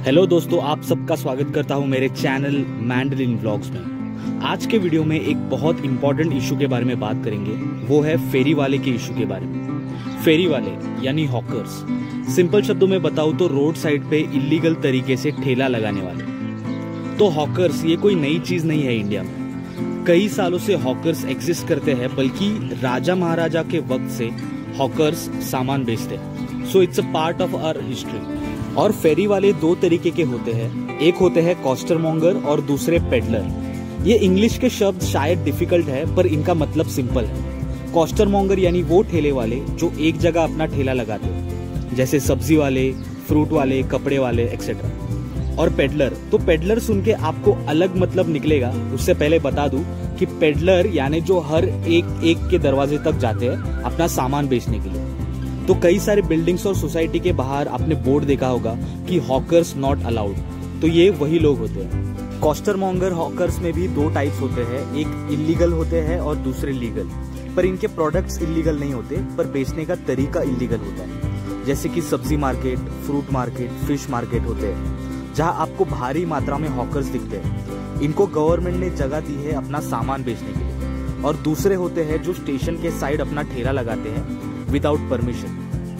Hello दोस्तों, आप सबका स्वागत करता हूं मेरे चैनल मैंडलिन व्लॉग्स में। आज के वीडियो में एक बहुत इंपॉर्टेंट इशू के बारे में बात करेंगे। वो है फेरी वाले के इशू के बारे में। फेरी वाले यानी हॉकर्स, सिंपल शब्दों में बताऊं तो रोड साइड पे इलीगल तरीके से ठेला लगाने वाले। तो हॉकर्स ये कोई नई चीज नहीं है। इंडिया में कई सालों से हॉकर्स एग्जिस्ट करते हैं, बल्कि राजा महाराजा के वक्त से हॉकर्स सामान बेचते हैं। So it's a part of our history. और फेरी वाले दो तरीके के होते हैं, एक होते हैं कॉस्टरमॉन्गर और दूसरे पेडलर। ये इंग्लिश के शब्द शायद डिफिकल्ट है, पर इनका मतलब सिंपल है। कॉस्टरमॉन्गर यानी वो ठेले वाले जो एक जगह अपना ठेला लगाते हैं, जैसे सब्जी वाले, फ्रूट वाले, कपड़े वाले एक्सेट्रा। और पेडलर, तो पेडलर सुन के आपको अलग मतलब निकलेगा। उससे पहले बता दूं कि पेडलर यानी जो हर एक के दरवाजे तक जाते हैं अपना सामान बेचने के लिए। तो कई सारे बिल्डिंग्स और सोसाइटी के बाहर आपने बोर्ड देखा होगा कि हॉकर्स नॉट अलाउड। तो ये वही लोग होते हैं। कॉस्टरमॉन्गर हॉकर्स में भी दो टाइप्स होते हैं, एक इलीगल होते हैं और दूसरे लीगल। पर इनके प्रोडक्ट्स इलीगल नहीं होते, पर बेचने का तरीका इलीगल होता है। जैसे कि सब्जी market, fruit market, fish market होते हैं, जहां आपको भारी मात्रा में हॉकर्स दिखते हैं। इनको गवर्नमेंट ने जगह दी है अपना सामान बेचने के लिए। और दूसरे होते हैं जो स्टेशन के साइड अपना ठेला लगाते हैं विदाउट परमिशन,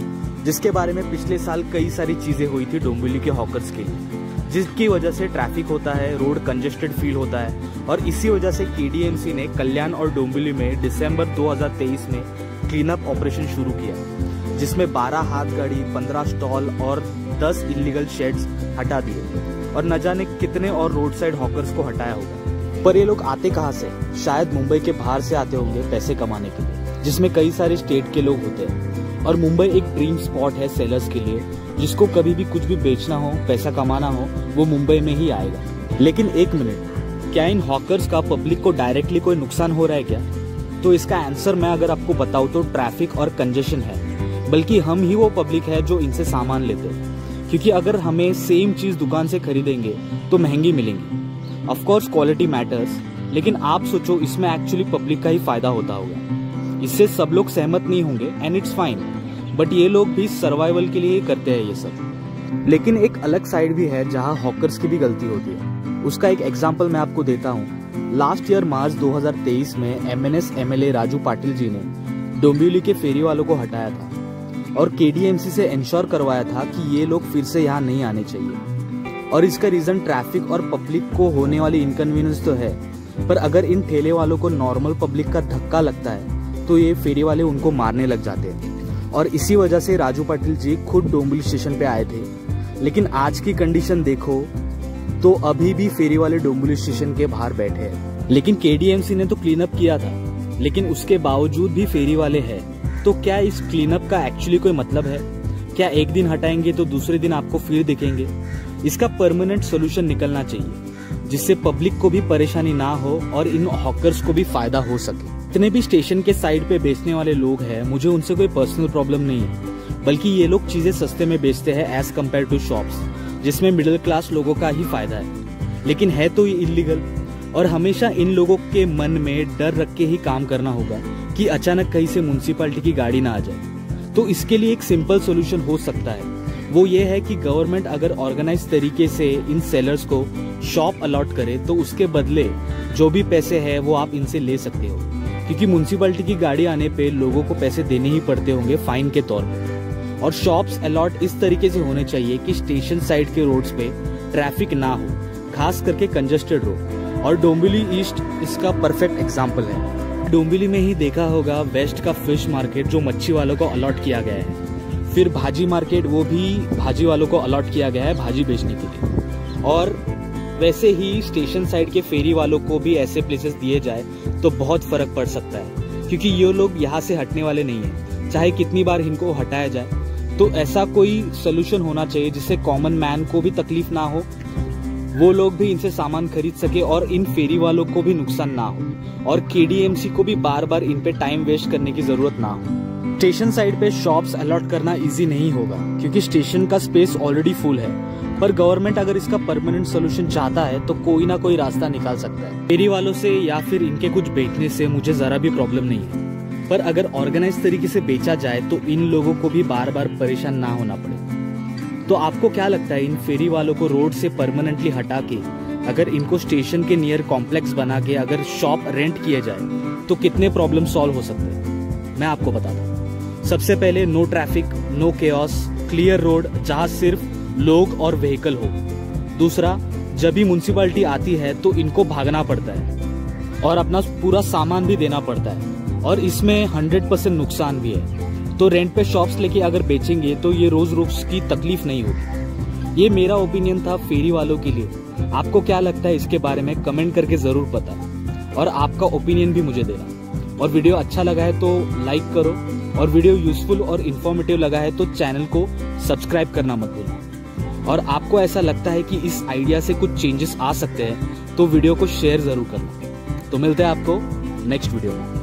जिसके बारे में पिछले साल कई सारी चीजें हुई थी डोंबिवली के हॉकर्स के लिए, जिसकी वजह से ट्रैफिक होता है, रोड कंजेस्टेड फील होता है। और इसी वजह से केडीएमसी ने कल्याण और डोंबिवली में दिसंबर 2023 में क्लीन अप ऑपरेशन शुरू किया, जिसमें 12 हाथ गाड़ी, 15 स्टॉल और 10 इलीगल शेड्स हटा दिए। और न जाने कितने और रोड साइड हॉकर्स को हटाया होगा। पर ये लोग आते कहाँ से? शायद मुंबई के बाहर से आते होंगे पैसे कमाने के लिए, जिसमें कई सारे स्टेट के लोग होते हैं। और मुंबई एक ड्रीम स्पॉट है सेलर्स के लिए, जिसको कभी भी कुछ भी बेचना हो, पैसा कमाना हो, वो मुंबई में ही आएगा। लेकिन एक मिनट, क्या इन हॉकर्स का पब्लिक को डायरेक्टली कोई नुकसान हो रहा है क्या? तो इसका आंसर मैं अगर आपको बताऊं तो ट्रैफिक और कंजेशन है, बल्कि हम ही वो पब्लिक है जो इनसे सामान लेते हैं। क्योंकि अगर हमें सेम चीज दुकान से खरीदेंगे तो महंगी मिलेंगी। ऑफ कोर्स क्वालिटी मैटर्स, लेकिन आप सोचो इसमें एक्चुअली पब्लिक का ही फायदा होता होगा। इससे सब लोग सहमत नहीं होंगे एंड इट्स फाइन, बट ये लोग भी सर्वाइवल के लिए ही करते हैं ये सब। लेकिन एक अलग साइड भी है जहां हॉकर्स की भी गलती होती है। उसका एक एग्जांपल मैं आपको देता हूं। लास्ट ईयर मार्च 2023 में एमएनएस एमएलए राजू पाटिल जी ने डोंबिवली के फेरी वालों को हटाया था और केडीएमसी से इंश्योर करवाया था कि ये लोग फिर से यहाँ नहीं आने चाहिए। और इसका रीजन ट्रैफिक और पब्लिक को होने वाली इनकन्वीनियंस तो है, पर अगर इन ठेले वालों को नॉर्मल पब्लिक का धक्का लगता है तो ये फेरी वाले उनको मारने लग जाते हैं। और इसी वजह से राजू पाटिल जी खुद डोंबिवली स्टेशन पे आए थे। लेकिन आज की कंडीशन देखो तो अभी भी फेरी वाले डोंबिवली स्टेशन के बाहर बैठे हैं। लेकिन केडीएमसी ने तो क्लीन अप किया था, लेकिन उसके बावजूद भी फेरी वाले हैं। तो क्या इस क्लीन अप का एक्चुअली कोई मतलब है? क्या एक दिन हटाएंगे तो दूसरे दिन आपको फिर दिखेंगे? इसका परमानेंट सोल्यूशन निकलना चाहिए, जिससे पब्लिक को भी परेशानी ना हो और इन हॉकर्स को भी फायदा हो सके। जितने भी स्टेशन के साइड पे बेचने वाले लोग हैं, मुझे उनसे कोई पर्सनल प्रॉब्लम नहीं है, बल्कि ये लोग चीजें सस्ते में बेचते हैं एज कम्पेयर टू शॉप्स, जिसमें मिडिल क्लास लोगों का ही फायदा है। लेकिन है तो ये इलीगल। और हमेशा इन लोगों के मन में डर रख के ही काम करना होगा कि अचानक कहीं से म्युनिसिपैलिटी की गाड़ी ना आ जाए। तो इसके लिए एक सिंपल सोल्यूशन हो सकता है। वो ये है कि गवर्नमेंट अगर ऑर्गेनाइज तरीके से इन सेलर्स को शॉप अलॉट करे, तो उसके बदले जो भी पैसे है वो आप इनसे ले सकते हो। क्योंकि म्युनिसिपैलिटी की गाड़ी आने पे लोगों को पैसे देने ही पड़ते होंगे फाइन के तौर पे। और शॉप्स अलॉट इस तरीके से होने चाहिए कि स्टेशन साइड के रोड्स पे ट्रैफिक ना हो, खास करके कंजेस्टेड रोड। और डोंबिवली ईस्ट इसका परफेक्ट एग्जाम्पल है। डोंबिवली में ही देखा होगा वेस्ट का फिश मार्केट जो मच्छी वालों को अलॉट किया गया है। फिर भाजी मार्केट, वो भी भाजी वालों को अलॉट किया गया है भाजी बेचने के लिए। और वैसे ही स्टेशन साइड के फेरी वालों को भी ऐसे प्लेसेस दिए जाए तो बहुत फर्क पड़ सकता है। क्योंकि ये लोग यहाँ से हटने वाले नहीं है, चाहे कितनी बार इनको हटाया जाए। तो ऐसा कोई सोल्यूशन होना चाहिए जिससे कॉमन मैन को भी तकलीफ ना हो, वो लोग भी इनसे सामान खरीद सके और इन फेरी वालों को भी नुकसान ना हो, और केडीएमसी को भी बार बार इन पे टाइम वेस्ट करने की जरूरत ना हो। स्टेशन साइड पे शॉप्स अलॉट करना इजी नहीं होगा, क्योंकि स्टेशन का स्पेस ऑलरेडी फुल है। पर गवर्नमेंट अगर इसका परमानेंट सोल्यूशन चाहता है तो कोई ना कोई रास्ता निकाल सकता है। फेरी वालों से या फिर इनके कुछ बेचने से मुझे जरा भी प्रॉब्लम नहीं है, पर अगर ऑर्गेनाइज तरीके से बेचा जाए तो इन लोगों को भी बार बार परेशान ना होना पड़े। तो आपको क्या लगता है इन फेरी वालों को रोड से परमानेंटली हटा के अगर इनको स्टेशन के नियर कॉम्प्लेक्स बना के अगर शॉप रेंट किए जाए तो कितने प्रॉब्लम सॉल्व हो सकते हैं? मैं आपको बताता हूँ। सबसे पहले no traffic, no chaos, clear road जहाँ सिर्फ लोग और व्हीकल हो। दूसरा, जब भी म्युनिसिपैलिटी आती है तो इनको भागना पड़ता है और अपना पूरा सामान भी देना पड़ता है और इसमें 100% नुकसान भी है। तो रेंट पे शॉप्स लेके अगर बेचेंगे तो ये रोज रोज की तकलीफ नहीं होगी। ये मेरा ओपिनियन था फेरी वालों के लिए। आपको क्या लगता है इसके बारे में कमेंट करके जरूर बताएं और आपका ओपिनियन भी मुझे देना। और वीडियो अच्छा लगा है तो लाइक करो और वीडियो यूजफुल और इन्फॉर्मेटिव लगा है तो चैनल को सब्सक्राइब करना मत भूलना। और आपको ऐसा लगता है कि इस आइडिया से कुछ चेंजेस आ सकते हैं तो वीडियो को शेयर जरूर करना। तो मिलते हैं आपको नेक्स्ट वीडियो में।